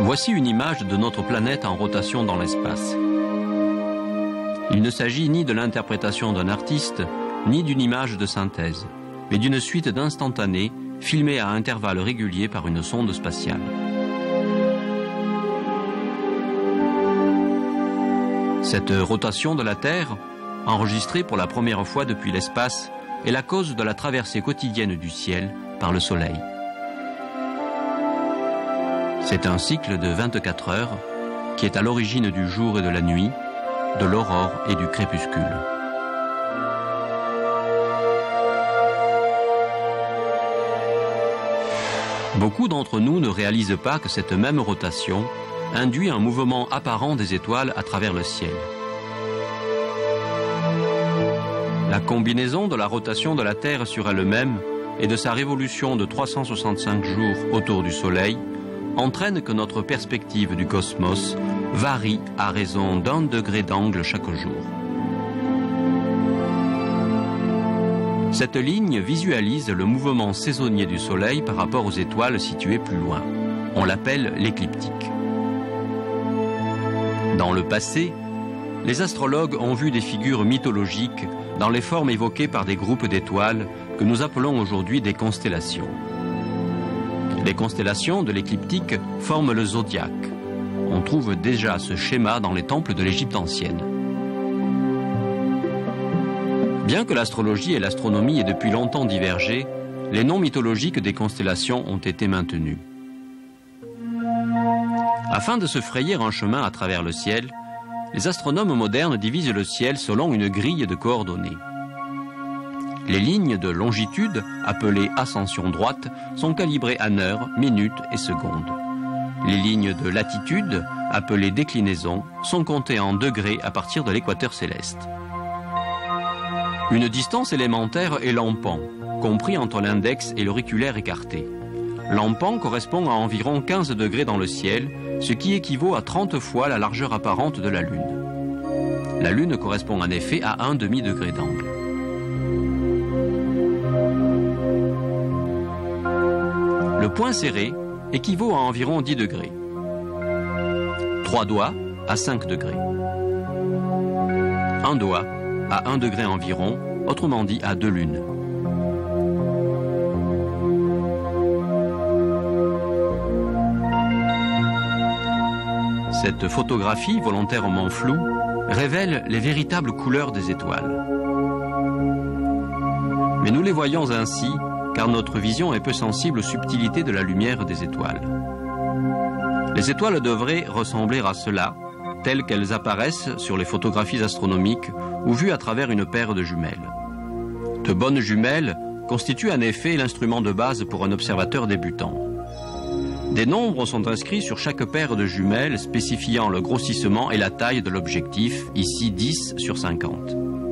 Voici une image de notre planète en rotation dans l'espace. Il ne s'agit ni de l'interprétation d'un artiste, ni d'une image de synthèse, mais d'une suite d'instantanés filmés à intervalles réguliers par une sonde spatiale. Cette rotation de la Terre, enregistrée pour la première fois depuis l'espace, est la cause de la traversée quotidienne du ciel par le Soleil. C'est un cycle de 24 heures qui est à l'origine du jour et de la nuit, de l'aurore et du crépuscule. Beaucoup d'entre nous ne réalisent pas que cette même rotation induit un mouvement apparent des étoiles à travers le ciel. La combinaison de la rotation de la Terre sur elle-même et de sa révolution de 365 jours autour du Soleil entraîne que notre perspective du cosmos varie à raison d'1 degré d'angle chaque jour. Cette ligne visualise le mouvement saisonnier du Soleil par rapport aux étoiles situées plus loin. On l'appelle l'écliptique. Dans le passé, les astrologues ont vu des figures mythologiques dans les formes évoquées par des groupes d'étoiles que nous appelons aujourd'hui des constellations. Les constellations de l'écliptique forment le zodiaque. On trouve déjà ce schéma dans les temples de l'Égypte ancienne. Bien que l'astrologie et l'astronomie aient depuis longtemps divergé, les noms mythologiques des constellations ont été maintenus. Afin de se frayer un chemin à travers le ciel, les astronomes modernes divisent le ciel selon une grille de coordonnées. Les lignes de longitude, appelées ascension droite, sont calibrées en heures, minutes et secondes. Les lignes de latitude, appelées déclinaisons, sont comptées en degrés à partir de l'équateur céleste. Une distance élémentaire est l'empan, compris entre l'index et l'auriculaire écarté. L'empan correspond à environ 15 degrés dans le ciel, ce qui équivaut à 30 fois la largeur apparente de la Lune. La Lune correspond en effet à 1 demi-degré d'angle. Le point serré équivaut à environ 10 degrés. 3 doigts à 5 degrés. Un doigt à 1 degré environ, autrement dit à 2 lunes. Cette photographie volontairement floue révèle les véritables couleurs des étoiles. Mais nous les voyons ainsi car notre vision est peu sensible aux subtilités de la lumière des étoiles. Les étoiles devraient ressembler à cela, telles qu'elles apparaissent sur les photographies astronomiques ou vues à travers une paire de jumelles. De bonnes jumelles constituent en effet l'instrument de base pour un observateur débutant. Des nombres sont inscrits sur chaque paire de jumelles spécifiant le grossissement et la taille de l'objectif, ici 10 sur 50.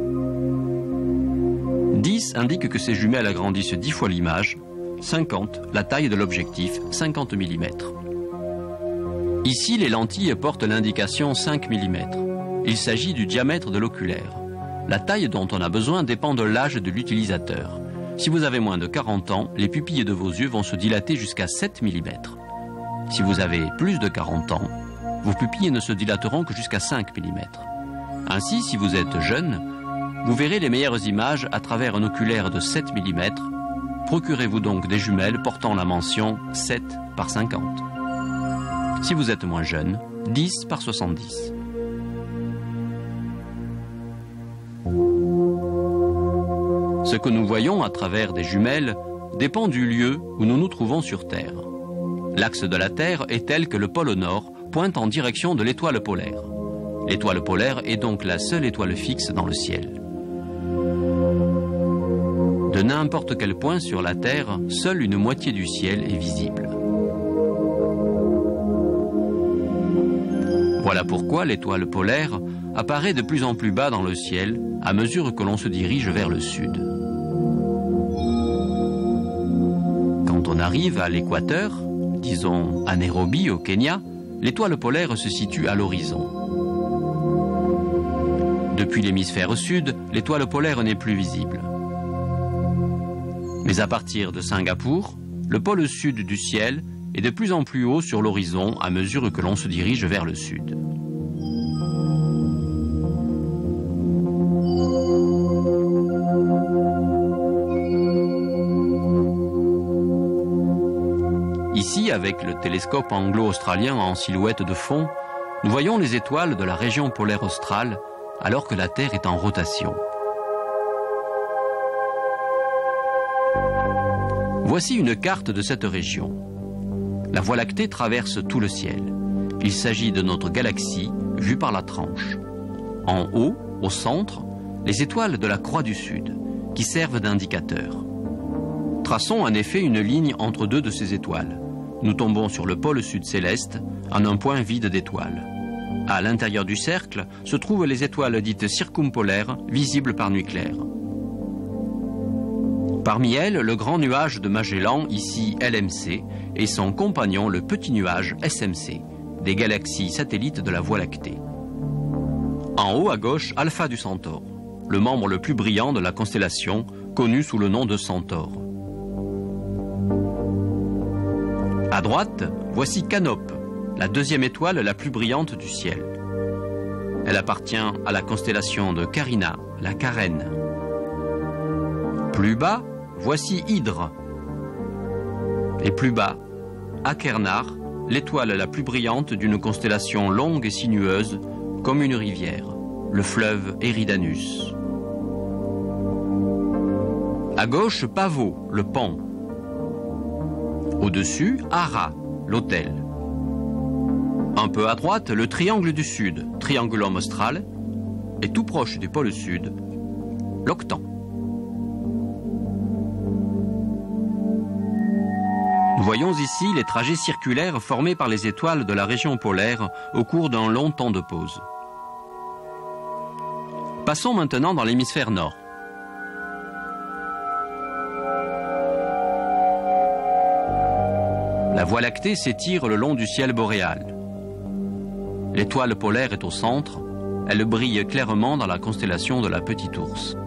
10 indique que ces jumelles agrandissent 10 fois l'image, 50 la taille de l'objectif, 50 mm. Ici, les lentilles portent l'indication 5 mm. Il s'agit du diamètre de l'oculaire. La taille dont on a besoin dépend de l'âge de l'utilisateur. Si vous avez moins de 40 ans, les pupilles de vos yeux vont se dilater jusqu'à 7 mm. Si vous avez plus de 40 ans, vos pupilles ne se dilateront que jusqu'à 5 mm. Ainsi, si vous êtes jeune, vous verrez les meilleures images à travers un oculaire de 7 mm. Procurez-vous donc des jumelles portant la mention 7 par 50. Si vous êtes moins jeune, 10 par 70. Ce que nous voyons à travers des jumelles dépend du lieu où nous nous trouvons sur Terre. L'axe de la Terre est tel que le pôle Nord pointe en direction de l'étoile polaire. L'étoile polaire est donc la seule étoile fixe dans le ciel. De n'importe quel point sur la Terre, seule une moitié du ciel est visible. Voilà pourquoi l'étoile polaire apparaît de plus en plus bas dans le ciel à mesure que l'on se dirige vers le sud. Quand on arrive à l'équateur, disons à Nairobi au Kenya, l'étoile polaire se situe à l'horizon. Depuis l'hémisphère sud, l'étoile polaire n'est plus visible. Mais à partir de Singapour, le pôle sud du ciel et de plus en plus haut sur l'horizon à mesure que l'on se dirige vers le sud. Ici, avec le télescope anglo-australien en silhouette de fond, nous voyons les étoiles de la région polaire australe alors que la Terre est en rotation. Voici une carte de cette région. La Voie lactée traverse tout le ciel. Il s'agit de notre galaxie vue par la tranche. En haut, au centre, les étoiles de la Croix du Sud, qui servent d'indicateur. Traçons en effet une ligne entre deux de ces étoiles. Nous tombons sur le pôle sud céleste, en un point vide d'étoiles. À l'intérieur du cercle se trouvent les étoiles dites circumpolaires, visibles par nuit claire. Parmi elles, le grand nuage de Magellan, ici LMC, et son compagnon, le petit nuage SMC, des galaxies satellites de la Voie lactée. En haut à gauche, Alpha du Centaure, le membre le plus brillant de la constellation, connu sous le nom de Centaure. À droite, voici Canope, la deuxième étoile la plus brillante du ciel. Elle appartient à la constellation de Carina, la Carène. Plus bas, voici Hydre. Et plus bas, Achernar, l'étoile la plus brillante d'une constellation longue et sinueuse, comme une rivière, le fleuve Eridanus. À gauche, Pavot, le pont. Au-dessus, Ara, l'autel. Un peu à droite, le triangle du Sud, Triangulum Austral, et tout proche du pôle Sud, l'octant. Nous voyons ici les trajets circulaires formés par les étoiles de la région polaire au cours d'un long temps de pause. Passons maintenant dans l'hémisphère nord. La Voie lactée s'étire le long du ciel boréal. L'étoile polaire est au centre, elle brille clairement dans la constellation de la Petite Ourse.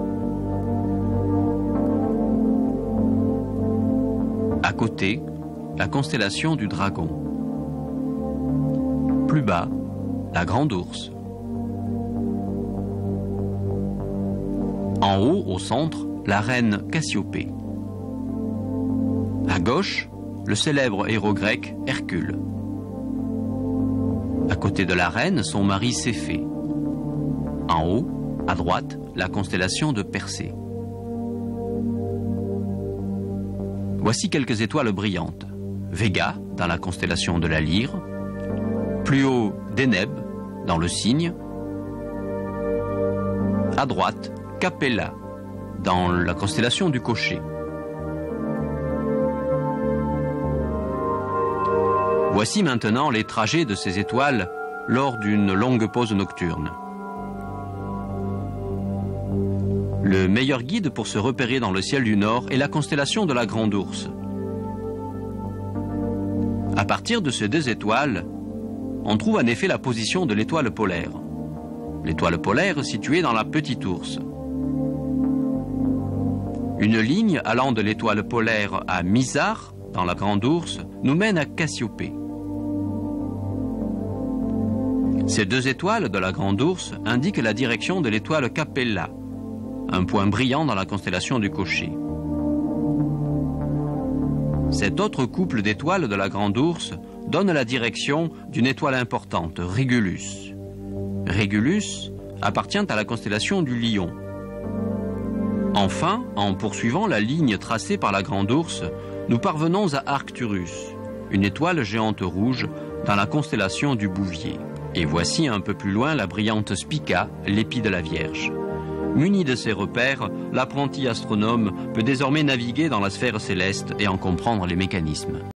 À côté, la constellation du Dragon. Plus bas, la Grande Ourse. En haut, au centre, la reine Cassiopée. À gauche, le célèbre héros grec Hercule. À côté de la reine, son mari Céphée. En haut, à droite, la constellation de Persée. Voici quelques étoiles brillantes. Vega, dans la constellation de la Lyre. Plus haut, Deneb, dans le Cygne. À droite, Capella, dans la constellation du Cocher. Voici maintenant les trajets de ces étoiles lors d'une longue pause nocturne. Le meilleur guide pour se repérer dans le ciel du Nord est la constellation de la Grande Ourse. À partir de ces deux étoiles, on trouve en effet la position de l'étoile polaire. L'étoile polaire située dans la Petite Ourse. Une ligne allant de l'étoile polaire à Mizar, dans la Grande Ourse, nous mène à Cassiopée. Ces deux étoiles de la Grande Ourse indiquent la direction de l'étoile Capella, un point brillant dans la constellation du Cocher. Cet autre couple d'étoiles de la Grande Ourse donne la direction d'une étoile importante, Régulus. Régulus appartient à la constellation du Lion. Enfin, en poursuivant la ligne tracée par la Grande Ourse, nous parvenons à Arcturus, une étoile géante rouge dans la constellation du Bouvier. Et voici un peu plus loin la brillante Spica, l'épi de la Vierge. Muni de ces repères, l'apprenti astronome peut désormais naviguer dans la sphère céleste et en comprendre les mécanismes.